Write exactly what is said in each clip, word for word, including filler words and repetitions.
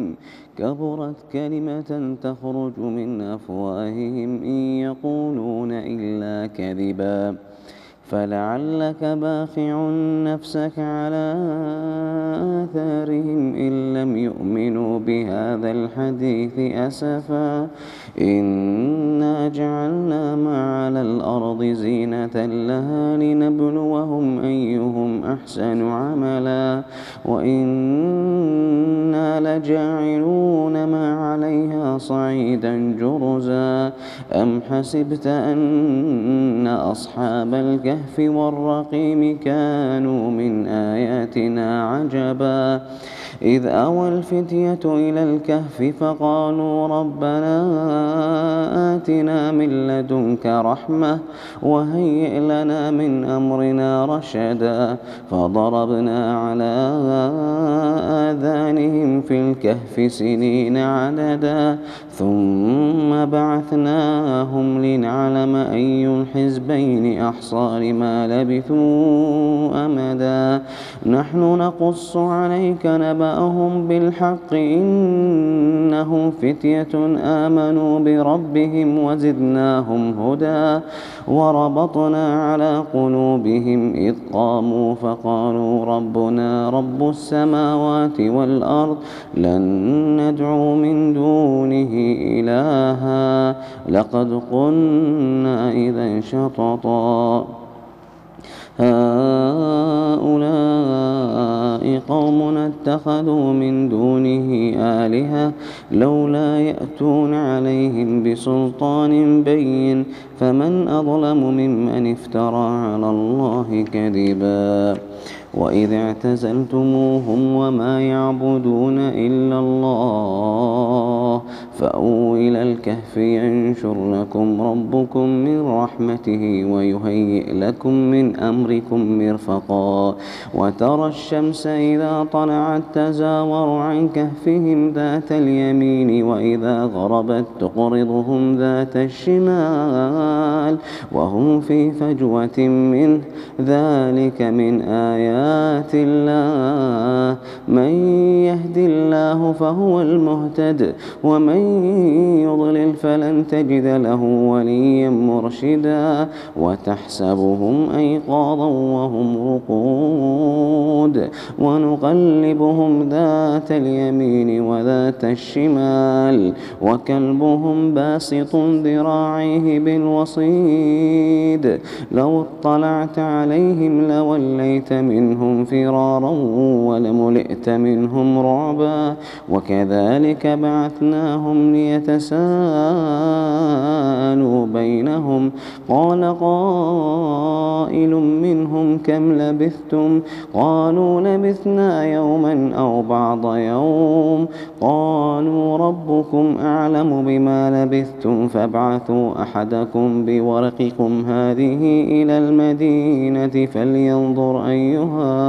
أفواههم كبرت كلمة تخرج من أفواههم إن يقولون إلا كذبا فلعلك باخع نفسك على آثارهم إن لم يؤمنوا بهذا الحديث أسفا إنا جعلنا ما على الأرض زينة لها لنبلوهم أيهم أحسن عملا وإنا لجاعلون ما عليها صعيدا جرزا أم حسبت أن أصحاب الكهف والرقيم كانوا من آياتنا عجبا إذ أوى الفتية إلى الكهف فقالوا ربنا آتنا من لدنك رحمة وهيئ لنا من أمرنا رشدا فضربنا على آذانهم في الكهف سنين عددا ثم بعثناهم لنعلم أي الحزبين أحصى لما لبثوا أمدا نحن نقص عليك نبأهم بالحق إنهم فتية آمنوا بربهم وزدناهم هدى وربطنا على قلوبهم إذ قاموا فقالوا ربنا رب السماوات والأرض لن ندعو من دونه إلها لقد قلنا إذا شططا هؤلاء قوم اتخذوا من دونه آلهة لولا يأتون عليهم بسلطان بين فمن أظلم ممن افترى على الله كذبا وإذ اعتزلتموهم وما يعبدون إلا الله فأووا إلى الكهف ينشر لكم ربكم من رحمته ويهيئ لكم من أمركم مرفقا وترى الشمس إذا طلعت تزاور عن كهفهم ذات اليمين وإذا غربت تقرضهم ذات الشمال وهم في فجوة منه ذلك من آيات الله من يهد الله فهو المهتد ومن يضلل فلن تجد له وليا مرشدا وتحسبهم أيقاظا وهم رقود ونقلبهم ذات اليمين وذات الشمال وكلبهم باسط ذراعيه بالوصيد لو اطلعت عليهم لوليت منهم فرارا ولملئت منهم رعبا وكذلك بعثناهم ليتساءلوا بينهم قال قائل منهم كم لبثتم قالوا لبثنا يوما أو بعض يوم قالوا ربكم أعلم بما لبثتم فابعثوا أحدكم بورقكم هذه إلى المدينة فلينظر أيها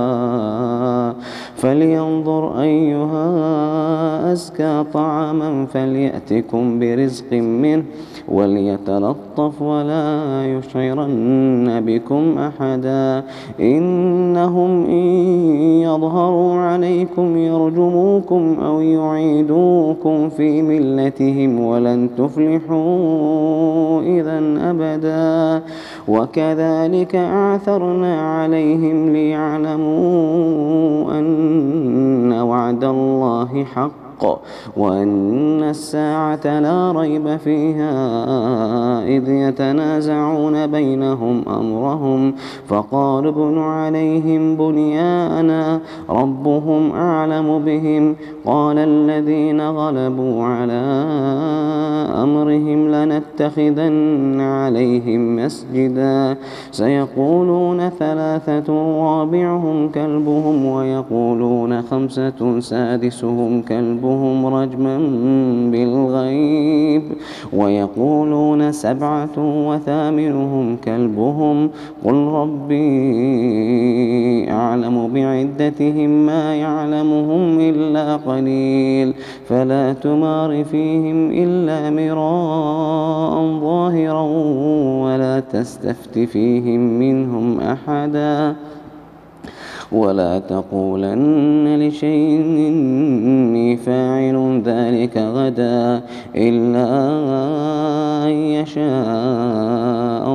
فلينظر أيها أزكى طعاما فليأتكم برزق منه وليتلطف ولا يشعرن بكم أحدا إنهم إن يظهروا عليكم يرجموكم أو يعيدوكم في ملتهم ولن تفلحوا إذا أبدا وكذلك أعثرنا عليهم ليعلموا أن وعد الله حق وأن الساعة لا ريب فيها إذ يتنازعون بينهم أمرهم فقالوا ابنوا عليهم بنيانا ربهم أعلم بهم قال الذين غلبوا على أمرهم لنتخذن عليهم مسجدا سيقولون ثلاثة رابعهم كلبهم ويقولون خمسة سادسهم كلبهم رجما بالغيب ويقولون سبعة وثامنهم كلبهم قل ربي أعلم بعدتهم ما يعلمهم إلا قليل فلا تمار فيهم إلا مراء ظاهرا ولا تستفت فيهم منهم أحدا ولا تقولن لشيء إني فاعل ذلك غدا إلا أن يشاء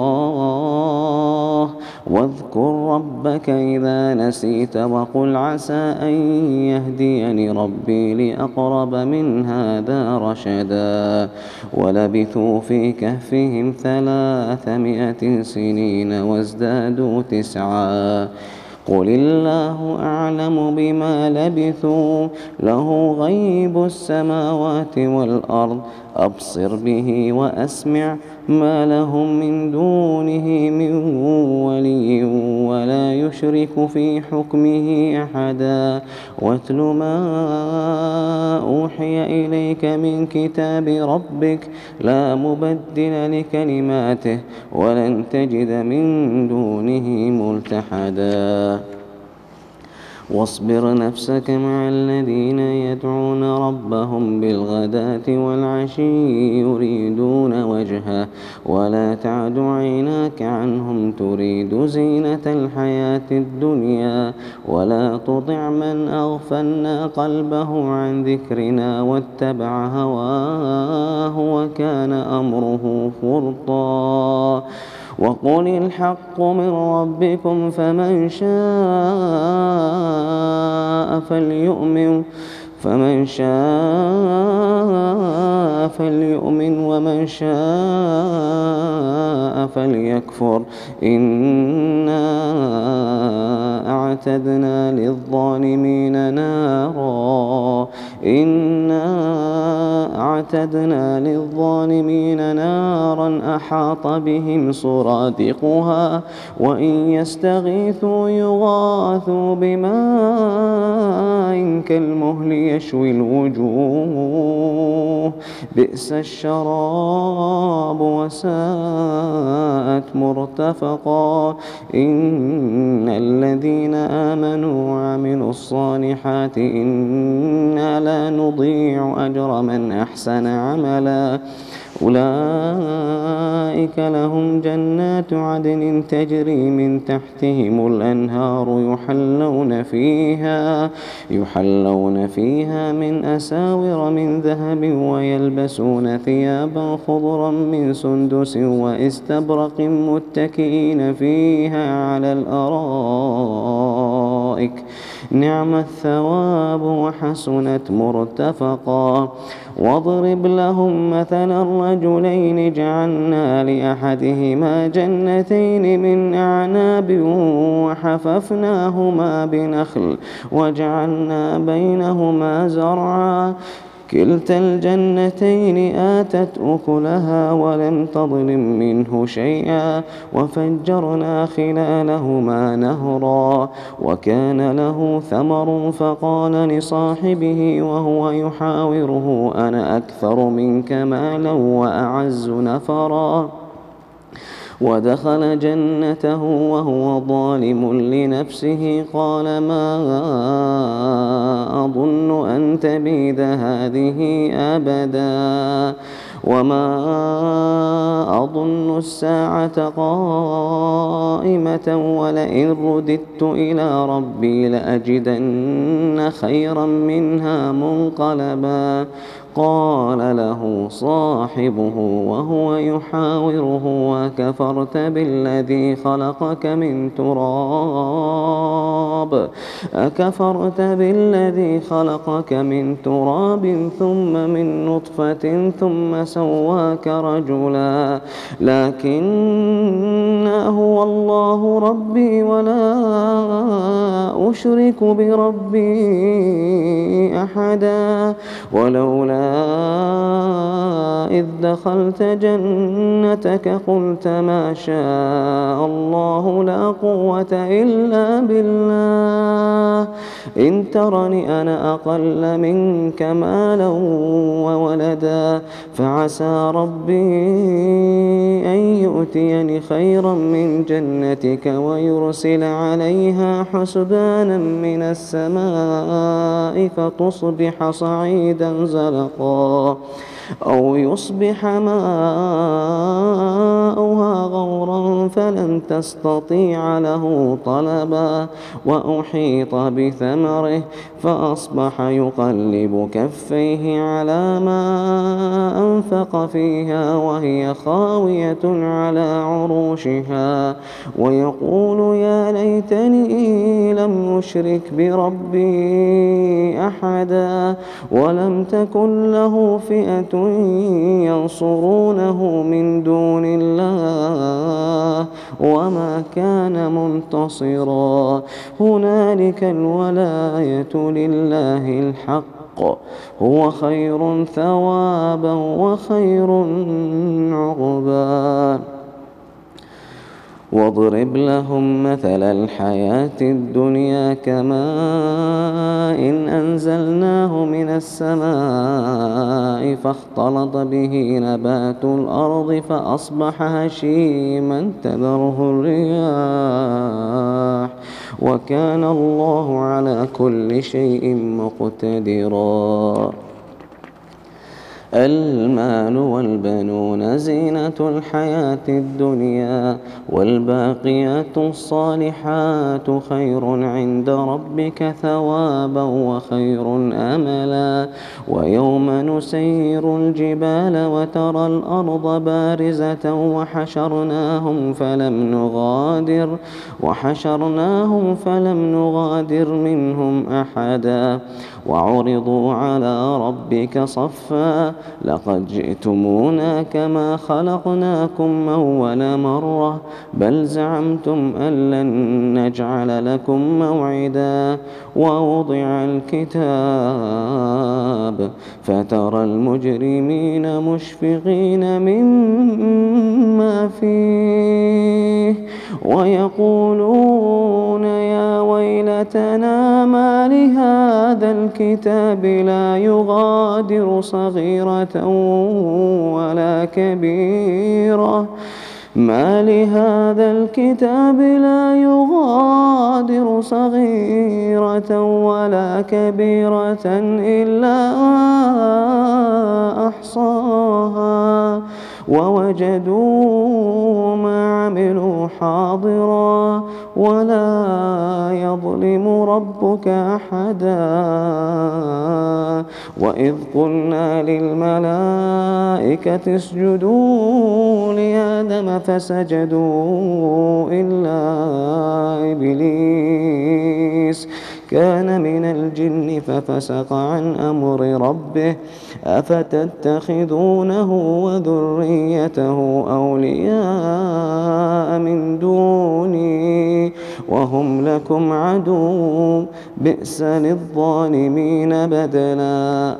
الله واذكر ربك إذا نسيت وقل عسى أن يهديني ربي لأقرب من هذا رشدا ولبثوا في كهفهم ثلاثمائة سنين وازدادوا تسعا قل الله أعلم بما لبثوا له غيب السماوات والأرض أبصر به وأسمع ما لهم من دونه من ولي ولا يشرك في حكمه أحدا واتل ما أوحي إليك من كتاب ربك لا مبدل لكلماته ولن تجد من دونه ملتحدا واصبر نفسك مع الذين يدعون ربهم بالغداة والعشي يريدون وجهه ولا تعد عيناك عنهم تريد زينة الحياة الدنيا ولا تطع من أغفلنا قلبه عن ذكرنا واتبع هواه وكان أمره فرطا وقل الحق من ربكم فمن شاء فليؤمن فمن شاء فليؤمن ومن شاء فليكفر إنا أعتدنا للظالمين نارا إنا أعتدنا للظالمين نارا أحاط بهم سرادقها وإن يستغيثوا يغاثوا بماء كالمهل يشوي الوجوه بئس الشراب وساءت مرتفقا إن الذين آمنوا وعملوا الصالحات إنا لا نضيع أجر من أحسن عملا أولئك لهم جنات عدن تجري من تحتهم الأنهار يحلون فيها يحلون فيها من أساور من ذهب ويلبسون ثيابا خضرا من سندس واستبرق متكئين فيها على الأرائك نعم الثواب وحسنت مرتفقا واضرب لهم مثلا الرجلين جعلنا لأحدهما جنتين من أعناب وحففناهما بنخل وجعلنا بينهما زرعا كلتا الجنتين آتت أكلها ولم تظلم منه شيئا وفجرنا خلالهما نهرا وكان له ثمر فقال لصاحبه وهو يحاوره أنا أكثر منك مالا وأعز نفرا ودخل جنته وهو ظالم لنفسه قال ما أظن أن تبيد هذه أبدا وما أظن الساعة قائمة ولئن رددت إلى ربي لأجدن خيرا منها منقلبا قال له صاحبه وهو يحاوره وكفرت بالذي خلقك من تراب أكفرت بالذي خلقك من تراب ثم من نطفة ثم سواك رجلا لكن هو الله ربي ولا أشرك بربي أحدا ولولا إذ دخلت جنتك قلت ما شاء الله لا قوة إلا بالله إن ترني أنا أقل منك مالا وولدا فعسى ربي أن يؤتيني خيرا من جنتك ويرسل عليها حسبانا من السماء فتصبح صعيدا زلقا أو يصبح ماؤها تدعوها غورا فلن تستطيع له طلبا وأحيط بثمره فأصبح يقلب كفيه على ما أنفق فيها وهي خاوية على عروشها ويقول يا ليتني لم أشرك بربي أحدا ولم تكن له فئة ينصرونه من دون الله وما كان منتصرا هنالك الولاية لله الحق هو خير ثوابا وخير عقبا واضرب لهم مثل الحياة الدنيا كماء إن أنزلناه من السماء فاختلط به نبات الأرض فأصبح هشيما تذره الرياح وكان الله على كل شيء مقتدرا المال والبنون زينة الحياة الدنيا والباقيات الصالحات خير عند ربك ثوابا وخير أملا ويوم نسير الجبال وترى الأرض بارزة وحشرناهم فلم نغادر وحشرناهم فلم نغادر منهم أحدا وعرضوا على ربك صفا لقد جئتمونا كما خلقناكم أول مرة بل زعمتم أن لن نجعل لكم موعدا ووضع الكتاب فترى المجرمين مشفقين مما فيه ويقولون يا ويلتنا ما لهذا الكتاب لا يغادر صغيرة ولا كبيرة ما لهذا الكتاب لا يغادر صغيرة ولا كبيرة إلا أحصاها ووجدوا ما عملوا حاضرا ولا يظلم ربك أحدا وإذ قلنا للملائكة اسجدوا لآدم فسجدوا إلا إبليس كان من الجن ففسق عن أمر ربه أفتتخذونه وذريته أولياء من دوني وهم لكم عدو بئس للظالمين بدلا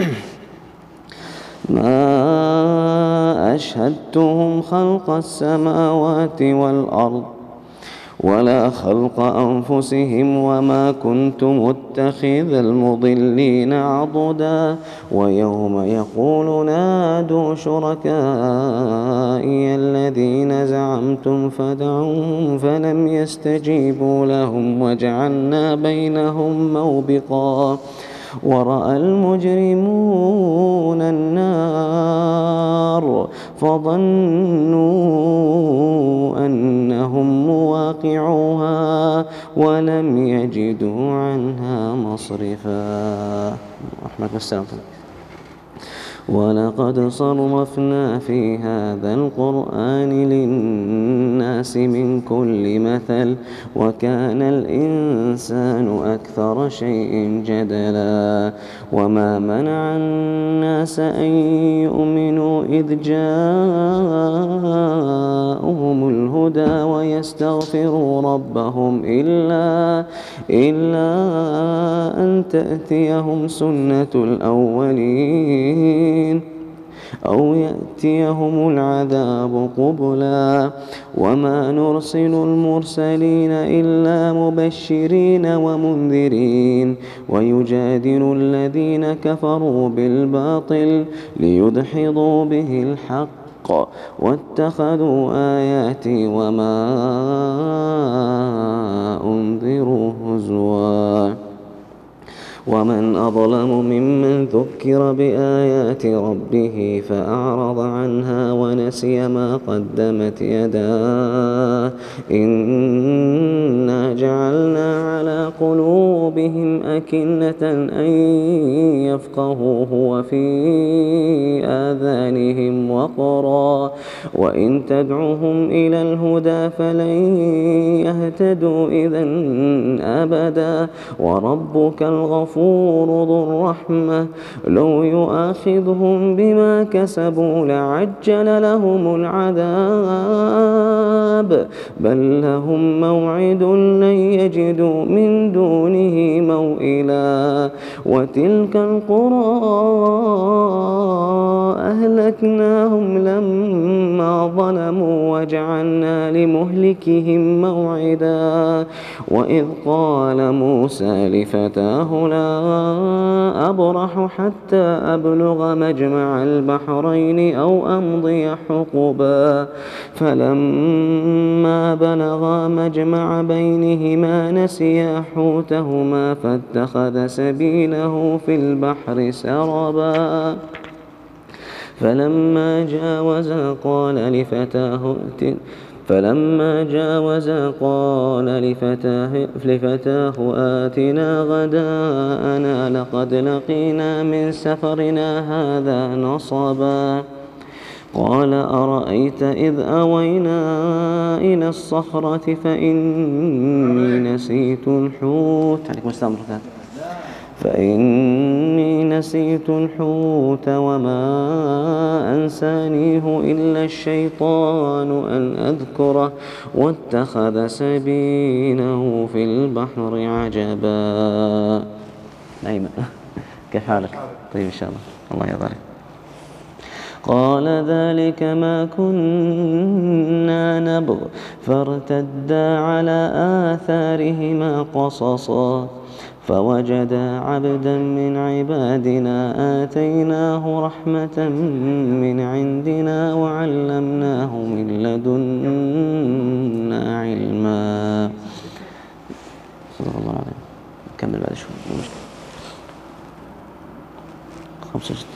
ما أشهدتهم خلق السماوات والأرض ولا خلق أنفسهم وما كنت متخذ المضلين عضدا ويوم يقول نادوا شركائي الذين زعمتم فدعوهم فلم يستجيبوا لهم وجعلنا بينهم موبقا ورأى المجرمون النار فظنوا أنهم مواقعوها ولم يجدوا عنها مصرفا. رحمة السلام. ولقد صرفنا في هذا القرآن للناس من كل مثل وكان الإنسان أكثر شيء جدلا وما منع الناس أن يؤمنوا إذ جاءهم الهدى ويستغفروا ربهم إلا إلا أن تأتيهم سنة الأولين أو يأتيهم العذاب قبلا وما نرسل المرسلين إلا مبشرين ومنذرين ويجادل الذين كفروا بالباطل ليدحضوا به الحق واتخذوا آياتي وما أنذروا هزوا ومن أظلم ممن ذكر بآيات ربه فأعرض عنها ونسي ما قدمت يداه إنا جعلنا على قلوبهم أكنة أن يفقهوه وفي آذانهم وقرا وإن تدعهم إلى الهدى فلن يهتدوا إذا أبدا وربك الغفور ذو الرحمة لو يؤاخذهم بما كسبوا لعجل لهم العذاب بل لهم موعد لن يجدوا من دونه موئلا وتلك القرى أهلكناهم لما ظلموا وجعلنا لمهلكهم موعدا وإذ قال موسى لفتاه لا أبرح حتى أبلغ مجمع البحرين أو أمضي حقبا فلما بلغا مجمع بينهما نسيا حوتهما فاتخذ سبيله في البحر سربا فلما جاوزا قال لفتاه فلما جاوزا قال لفتاه, لفتاه آتنا غداءنا لقد لقينا من سفرنا هذا نصبا قال أرأيت إذ أوينا إلى الصخرة فإني نسيت الحوت عليكم السلام ورحمة الله فإني نسيت الحوت وما أنسانيه إلا الشيطان أن أذكره واتخذ سبيله في البحر عجبا. أيمن كيف حالك؟ طيب إن شاء الله الله يرضى. قال ذلك ما كنا نبغ فارتدا على آثارهما قصصا فوجدا عبدا من عبادنا آتيناه رحمة من عندنا وعلمناه من لدنا علما. صدق الله العظيم. نكمل بعد شوي. خمسة